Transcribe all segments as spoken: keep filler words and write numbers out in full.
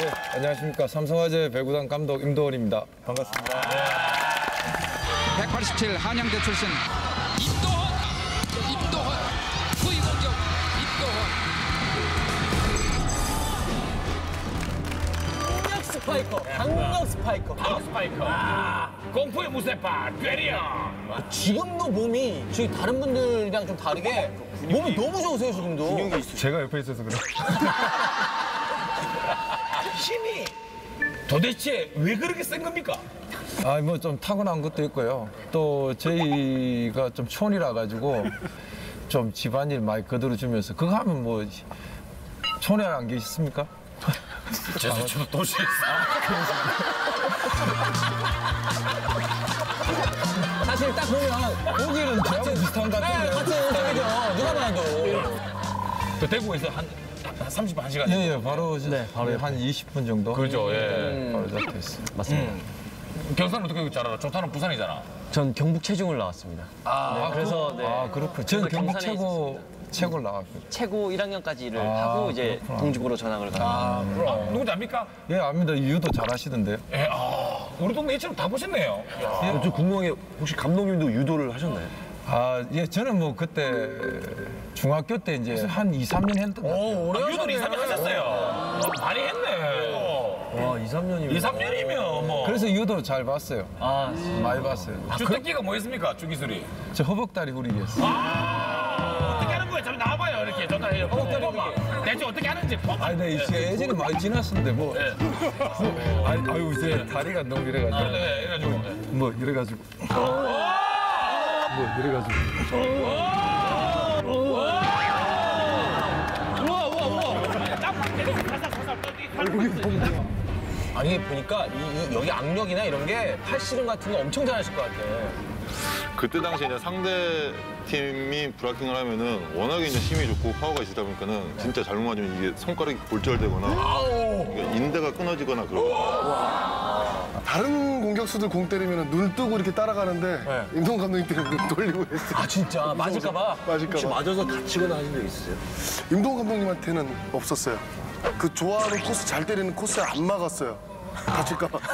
네, 안녕하십니까. 삼성화재 배구단 감독 임도원입니다. 반갑습니다. 네. 백팔십칠 한양대 출신 임도원, 임도원, 후위 공격 임도원. 강력 스파이커, 강력 스파이커. 강력 스파이커. 아, 공포의 무쇠파, 괴리어. 지금도 몸이 저희 다른 분들이랑 좀 다르게 몸이 너무 좋으세요, 지금도. 제가 옆에 있어서 그래요. 힘이 도대체 왜 그렇게 센 겁니까? 아, 뭐 좀 타고난 것도 있고요. 또 저희가 좀 촌이라 가지고 좀 집안일 많이 거들어주면서 그거 하면 뭐 촌에 안 계십니까? 제가 저도 도시에서. 사실 딱 보면 여기는 저하고 비슷한 것 네, 같은데. 같은 저기죠. 누가 봐도. 그 대구에서 한, 한 삼십한 시간. 예, 예, 바로, 네, 바로 한 이십 분 정도. 그렇죠, 예. 네, 바로 잡혀 있어요. 맞습니다. 음. 경산은 어떻게 잘 알아? 좋다는 부산이잖아. 전 경북 체중을 나왔습니다. 아, 네, 그래서 네. 아, 그렇군요. 저는 경북 경산에 최고, 최고를 나왔고요. 최고 일 학년까지를 아, 하고 이제 그렇구나. 동직으로 전학을 갑니다. 아, 그럼. 누군지 압니까? 예, 압니다. 유도 잘하시던데요. 예, 아, 우리 동네 이처럼 다 보셨네요. 어, 저 궁금한 게 혹시 감독님도 유도를 하셨나요? 아, 예, 저는 뭐 그때 중학교 때 이제 한 이, 삼 년 했던 것 같아요. 오, 오래 유도를 이, 삼 년 하셨어요. 어, 많이 했네. 와, 이, 삼 년이면. 이, 삼 년이면 뭐. 그래서 유도 잘 봤어요. 아, 많이 봤어요. 주특기가 뭐였습니까, 주기술이? 저 허벅다리 후리기였어요. 아, 어떻게 하는 거예요? 잠깐 나와봐요, 이렇게. 전화해요. 허벅다리 봐. 대충 어떻게 하는지. 아니, 네, 이제 예전에 많이 지났었는데 뭐. 뭐 아니, 아유, 이제 다리가 너무 이래가지고. 아, 네, 이래가지고. 뭐 이래가지고. 뭐 이래가지고. 아니, 보니까 이, 이 여기 악력이나 이런 게 팔씨름 같은 거 엄청 잘하실 것 같아. 그때 당시에 이제 상대 팀이 브라킹을 하면은 워낙에 이제 힘이 좋고 파워가 있다 보니까는 진짜 잘못 맞으면 이게 손가락이 골절되거나 그러니까 인대가 끊어지거나 그러고. 다른 공격수들 공 때리면 눈을 뜨고 이렇게 따라가는데 임동 감독님 때문에 눈 돌리고 했어요. 아, 진짜? 맞을까봐? 맞을까 봐. 맞아서 다치거나 하신 적 있으세요? 임동 감독님한테는 없었어요. 그 좋아하는 코스, 잘 때리는 코스에 안 막았어요. 다칠까 봐.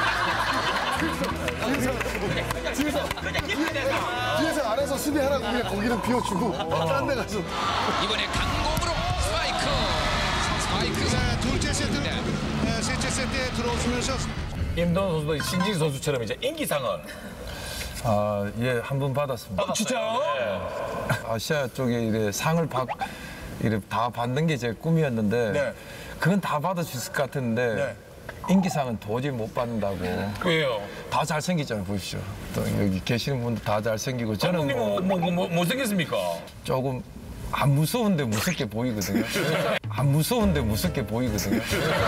뒤에서, 뒤에서, 뒤에서 안에서 수비하라고 그냥 거기는 비워주고 딴 데 가서. 이번에 강공으로 스파이크, 스파이크. 자, 둘째 세트, 네, 셋째 세트에 들어오면서 임도원 선수도 신진 선수처럼 이제 인기상을. 아, 예, 한 번 받았습니다. 아, 진짜요? 아시아 쪽에 이래 상을 받, 이래 다 받는 게 제 꿈이었는데. 네. 그건 다 받을 수 있을 것 같은데. 네. 인기상은 도저히 못 받는다고. 왜요? 다 잘생기잖아요, 보십시오. 또 여기 계시는 분들 다 잘생기고. 저는 감독님 뭐 뭐, 뭐, 뭐, 못생겼습니까? 조금 안 무서운데 무섭게 보이거든요. 안 무서운데 무섭게 보이거든요.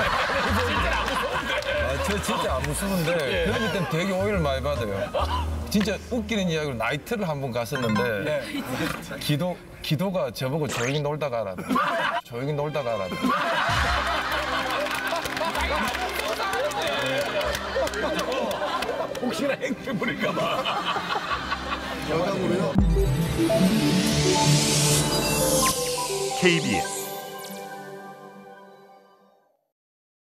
아, 저 진짜 안 무서운데 그럴 땐 되게 오해를 많이 받아요. 진짜 웃기는 이야기로 나이트를 한 번 갔었는데 기도, 기도가 저보고 조용히 놀다 가라. 조용히 놀다 가라. 혹시나 행패 부릴까봐. 여담으로요. 케이비에스